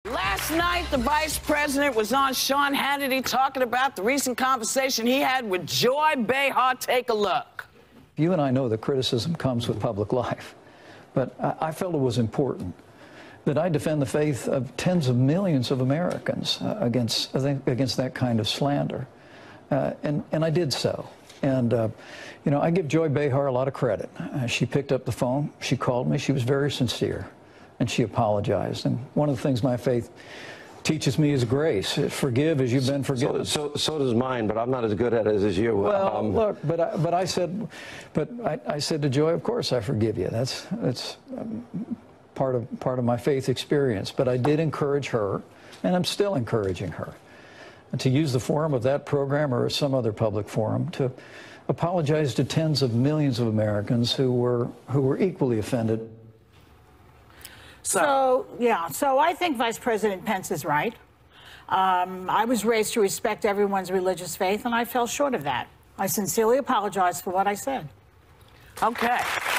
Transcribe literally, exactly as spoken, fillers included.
Last night, the vice president was on Sean Hannity talking about the recent conversation he had with Joy Behar. Take a look. You and I know that criticism comes with public life, but I, I felt it was important that I defend the faith of tens of millions of Americans uh, against, I think, against that kind of slander. Uh, and, and I did so. And, uh, you know, I give Joy Behar a lot of credit. Uh, she picked up the phone, she called me, she was very sincere, and she apologized. And one of the things my faith teaches me is grace. Forgive as you've been forgiven. So, so, so does mine, but I'm not as good at it as you. Well, um, look, but I, but I said, but I, I said to Joy, of course I forgive you. That's that's um, part of part of my faith experience. But I did encourage her, and I'm still encouraging her, to use the forum of that program or some other public forum to apologize to tens of millions of Americans who were who were equally offended. So, so yeah, so I think Vice President Pence is right. Um, I was raised to respect everyone's religious faith, and I fell short of that. I sincerely apologize for what I said. Okay.